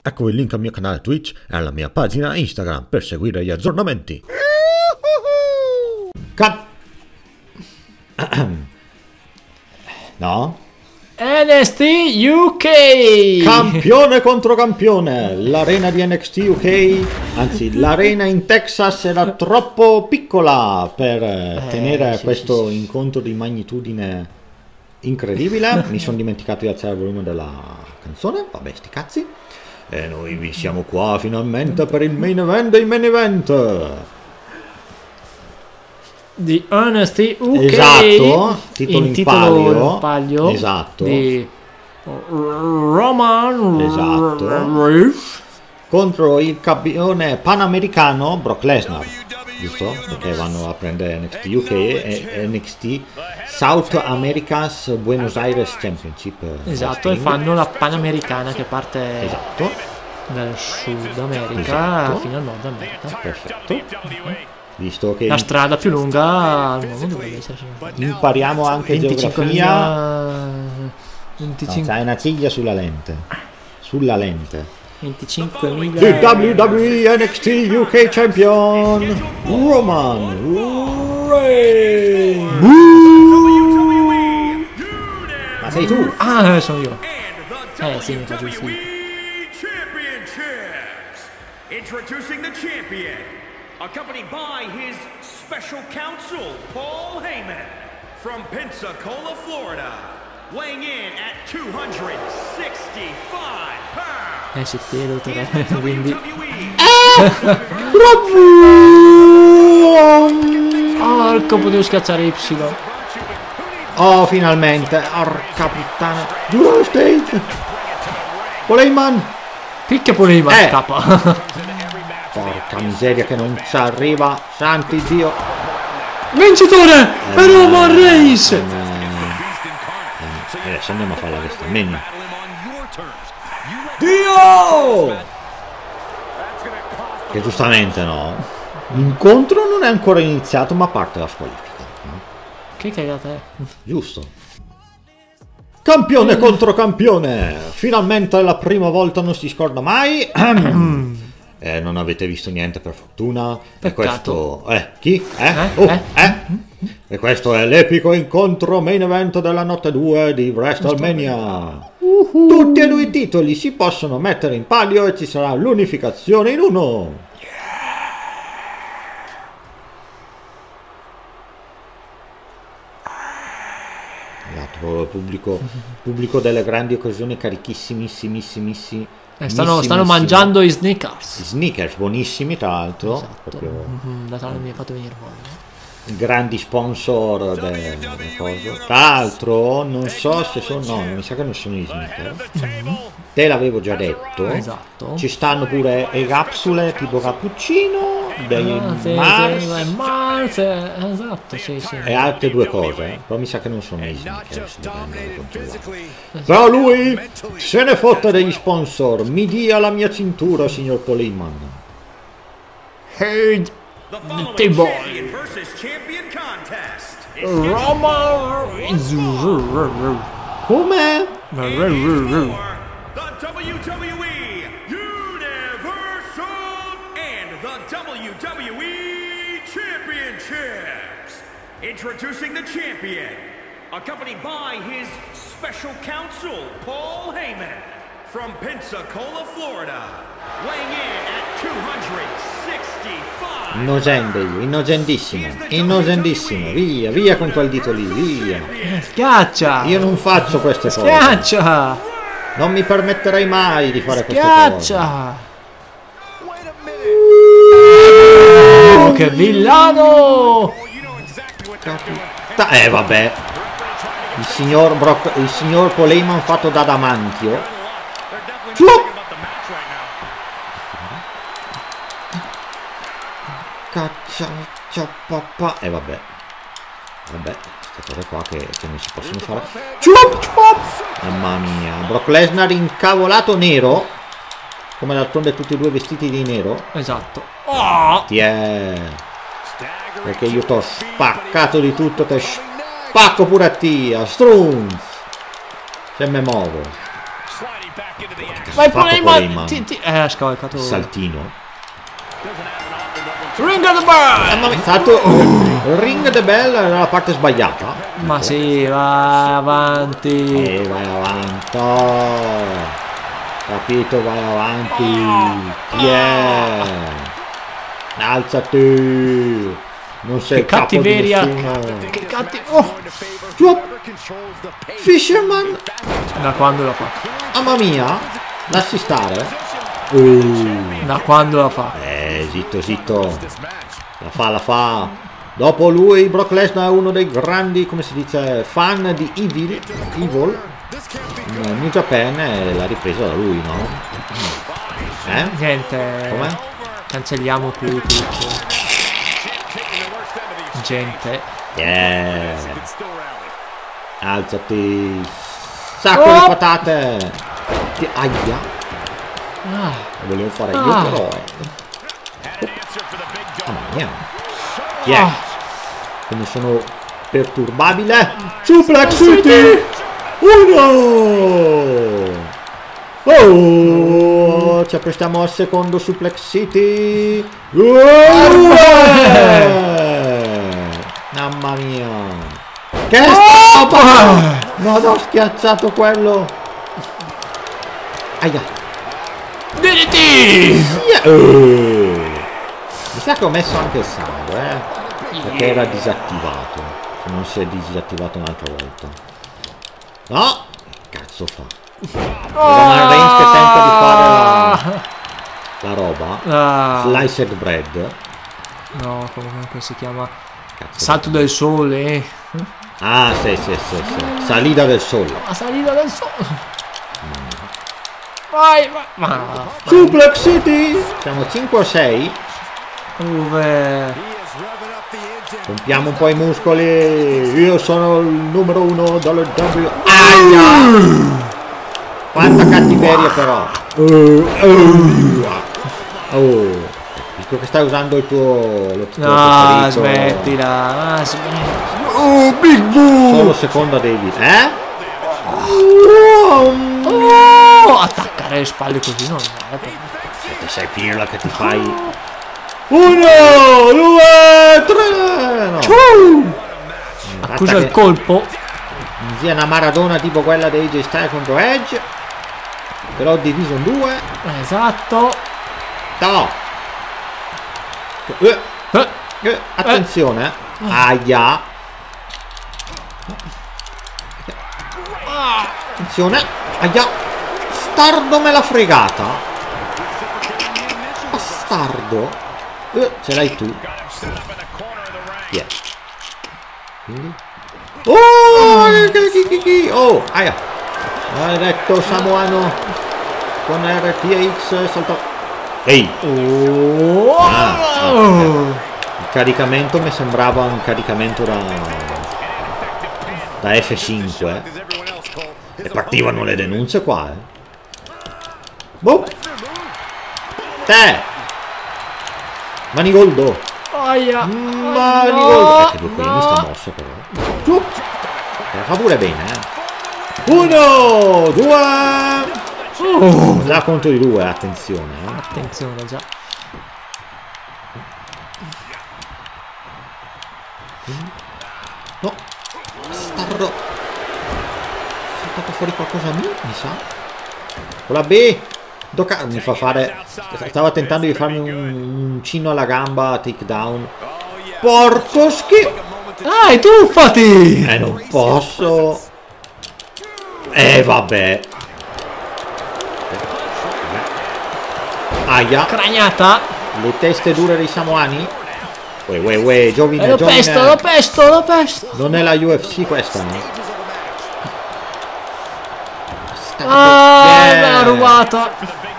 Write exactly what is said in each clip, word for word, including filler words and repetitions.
ecco il link al mio canale Twitch e alla mia pagina Instagram per seguire gli aggiornamenti. Cut! No? N X T U K! Campione contro campione! L'arena di N X T U K, anzi l'arena in Texas era troppo piccola per eh, tenere sì, questo sì, sì. incontro di magnitudine incredibile. Mi sono dimenticato di alzare il volume della canzone, vabbè sti cazzi. E noi vi siamo qua finalmente per il main event dei main event di N X T U K, esatto, titolo in, in palio, palio esatto, di Roman esatto. Reigns contro il campione panamericano Brock Lesnar, giusto? Perché vanno a prendere N X T U K e N X T South America's Buenos Aires Championship. Esatto, e fanno la panamericana che parte esatto. dal Sud America esatto. fino al Nord America. Perfetto. Visto che la strada più lunga al mondo dovrebbe essere. Impariamo anche geografia. venticinque... No, c'hai una ciglia sulla lente. Sulla lente. venticinquemila. Il W W E N X T U K Champion Roman Reigns. Ma sei tu? Ah, sono io. Eh sì, mi fa giusto. Introducing the champion, accompanied by his special counsel, Paul Heyman, from Pensacola, Florida, weighing in at two hundred sixty-five pounds. Eh sì, te lo tornare, quindi... Oh, il colpo devo schiacciare Y. Oh, finalmente, orca puttana. Giuro lo stage. Paul Heyman. Picchia Paul Heyman, eh. scappa. Porca miseria che non ci arriva, santi Dio. Vincitore per eh, Roman Reigns. Eh, eh, adesso andiamo a fare la WrestleMania. Dio! Che giustamente no. L'incontro non è ancora iniziato, ma parte la squalifica. Che cagata è? Giusto. Campione contro campione. Finalmente è la prima volta, non si scorda mai. Eh, non avete visto niente per fortuna. Peccato. E questo eh chi? Eh? Eh? Oh, eh? eh? E questo è l'epico incontro main event della notte due di WrestleMania. Uh-huh. Tutti e due i titoli si possono mettere in palio e ci sarà l'unificazione in uno. L'altro pubblico, pubblico delle grandi occasioni carichissimissimissimi. Eh, stanno, stanno mangiando i sneakers. I sneakers buonissimi, tra l'altro. Esatto. Mm-hmm, da tale mi ha fatto venire voglia. Grandi sponsor delle cose. Tra l'altro, non so se sono. No, mi sa che non sono i sneakers. Mm-hmm. Te l'avevo già detto. Esatto. Ci stanno pure le capsule tipo cappuccino, dei ah, sì, Mars, sì, Mars, esatto, sì, sì. E altre due cose. Però mi sa che non sono i sneakers. Però lui se ne fotte degli sponsor. Mi dia la mia cintura, signor Paul Heyman. Hey, T-Boy Roma. Come? The W W E Universal and the W W E Championships. Introducing the champion, accompanied by his special counsel, Paul Heyman, from Pensacola, Florida, weighing in at two hundred sixty-five. Innocente io, innocentissimo, innocentissimo, via, via con quel dito lì, via. Schiaccia! Io non faccio queste cose. Schiaccia! Non mi permetterei mai di fare Schiaccia. queste cose. Oh, che villano! Eh vabbè. Il signor Brock, il signor Paul Heyman fatto da adamantio. Caccia, papà. E eh, vabbè. Vabbè, queste cose qua che, che non si possono fare. Ciup, ciup. Mamma mia. Brock Lesnar incavolato nero. Come d'altronde tutti e due vestiti di nero. Esatto. Oh. Ti è. Perché io t'ho spaccato di tutto, te spacco pure a te, a Strunz. Se me muovo. Vai fatto Paul Paul Heyman. Heyman? Ti, ti, eh, ha scavalcato. Saltino. Ring of the Bell. Mamma mia, fatto Ring the Bell nella parte sbagliata. Ma sì, vai avanti. E vai avanti. Capito, vai avanti. Chi è? Alzati. Non sei Che il capo di cattiveria. nessuno. Che cattivo. Oh, Drop. Fisherman. da quando la fa? Mamma mia. Lasci stare. Uh. Da quando la fa? Eh, zitto, zitto. La fa, la fa. Dopo lui, Brock Lesnar è uno dei grandi, come si dice, fan di Evil. Evil. New Japan e l'ha ripresa da lui, no? Eh? Niente. Come? Cancelliamo qui tutto. Gente. Yeah. Alzati. Sacco Oh. di patate. Ti- Aia. Ah. Lo volevo fare io Ah. però. Eh. Mamma mia. Chi è? Ah. Come sono perturbabile. Suplex City. Uno. Oh, ci apprestiamo al secondo Suplex City. Due. Mamma mia. Che stop! Non ho schiacciato quello. Aia. D D T! Yeah. Uh. Mi sa che ho messo anche il sangue, eh? Perché era disattivato. Se non si è disattivato un'altra volta. No! Che cazzo fa? Roman Reigns che tenta di fare la, la roba. Ah. Sliced bread. No, come si chiama? Cazzo. Salto del sole. Ah, sì, sì, sì, sì. Salita del sole. La salita del sole. Vai, vai. Ma. Suplex City! Siamo cinque o sei. Dove? Pompiamo un po' i muscoli. Io sono il numero uno dallo W. Aia! Quanta cattiveria però. Uh, uh, oh. Dico che stai usando il tuo, lo tuo No, preferito. smettila. Ah, smettila. Oh, Big Boom! Solo seconda David. Eh? Oh, attaccare le spalle così non è per me. Se sei pirla che ti fai. Uno, due, tre. No. Accusa il colpo. Sia una maradona tipo quella di A J Styles contro Edge. Però diviso in due. Esatto. No. Eh, Eh, eh, attenzione. Eh. Aia. Attenzione. Aia. Bastardo me l'ha fregata. Bastardo. Eh, ce l'hai tu. Yeah. Quindi. Oh, chi, chi, chi. Oh, aia. Maledetto samoano con R T X salta. Ehi. Oh. Ah, ah, okay. Il caricamento mi sembrava un caricamento da da F cinque. E partivano le denunce qua, eh. Boh. Te. Manigoldo. Aia. Manigoldo. Eh, che due qui mi sta mosso però. Giù. La fa pure bene, eh. Uno, due. Oh, già conto di due, attenzione, eh. Attenzione già. No. Bastardo. È saltato fuori qualcosa a me, mi sa. Con la B. Doca mi fa fare. Stava tentando di farmi un, un cino alla gamba, takedown. Porco schifo. Dai, tuffati! Eh, non posso. Eh, vabbè. Aia. Craniata. Le teste dure dei samoani. Uè, uè, uè, giovine, E lo giovine. pesto, lo pesto, lo pesto. Non è la U F C questa, no? Ah, Yeah. me l'ha rubata.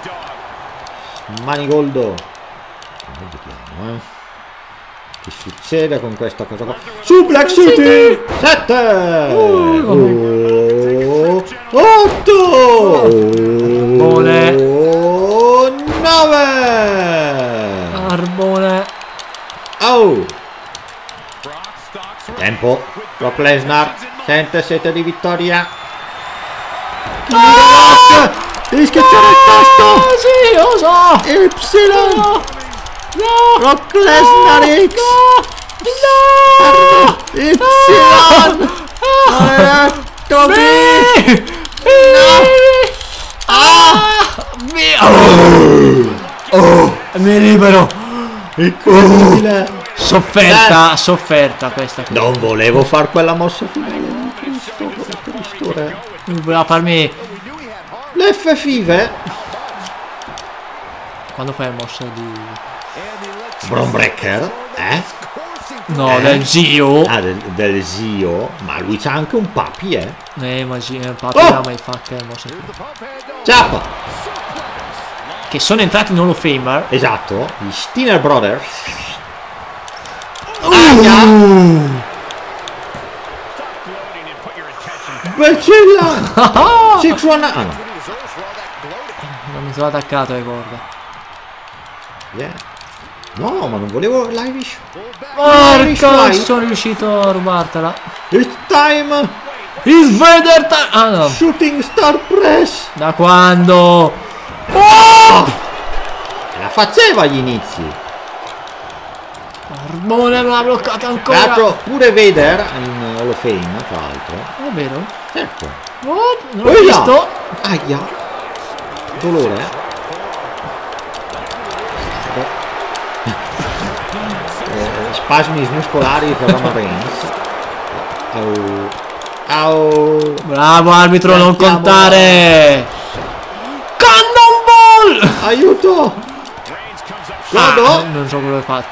Manigoldo. Vediamo, eh. Che succede con questa cosa qua? Suplex City! sette! Uh, otto! Buone. nove! Arbone. Oh! Tempo. Brock Lesnar sente sete di vittoria. Ah! Devi schiacciare il tasto! Sì, lo so! Y! No! No! Brock Lesnar X! No! Y! No! B! Ah! Mio! Oh! Mi libero! Incredibile! Sofferta, sofferta questa qui. Non volevo far quella mossa finale. Cristo, Cristo re. Voleva farmi... L'F Five? Quando fai la mossa di... Bron Breaker? Eh? No, Eh? del zio. Ah, del, del zio? Ma lui c'ha anche un papi, eh? Eh, ma sì, eh, papi Oh! la mai fatta la mossa qui. Ciao! Che sono entrati in Hall of Famer. Esatto, gli Steiner Brothers. Uh! Aia! Bacilla! six one... Ah no. Non mi sono attaccato alle corde. Yeah. No, ma non volevo l'Irish. Porca, sono riuscito a rubartela. It's time! Il Vader time! Ah no. Shooting Star Press! Da quando? Oh! La faceva agli inizi. Carbone me l'ha bloccato Tra ancora. l'altro pure Vader in Hall of Fame, tra l'altro. È vero? Certo. Oh, non l'ho Poi là. visto. Aia. Dolore, eh? eh, spasmi muscolari per Roman Reigns. Au. Au. Bravo arbitro, non Mettiamo- contare. Cannonball! Aiuto! Ah, Godo? non so quello che hai fatto.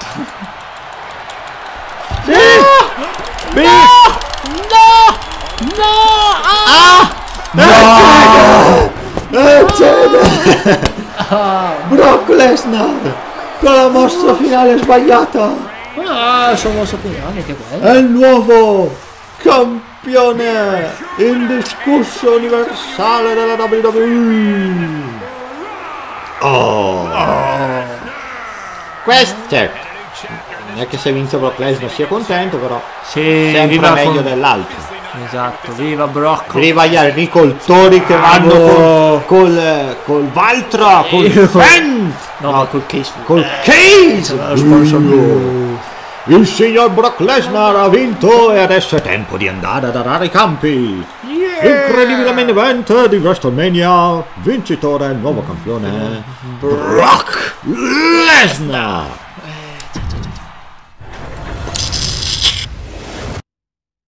Sì! B! No! No! Ah! No! Eh, c'è! Brock Lesnar con la mossa finale sbagliata. Ah, sono mosso finale, che bello. È il nuovo campione indiscusso universale della W W E. Oh. Questo, certo, non è che se vince Brock Lesnar sia contento, però Sì, sempre viva meglio con- dell'altro. Esatto, viva Brock. Viva gli agricoltori che vanno Bravo. col, col, col Valtra, col Io- Fent, No, ma col case. col Cage. Lo sponsor blu. Il signor Brock Lesnar ha vinto e adesso è tempo di andare ad arare i campi. Incredibile main event di WrestleMania, vincitore, nuovo campione Brock Lesnar.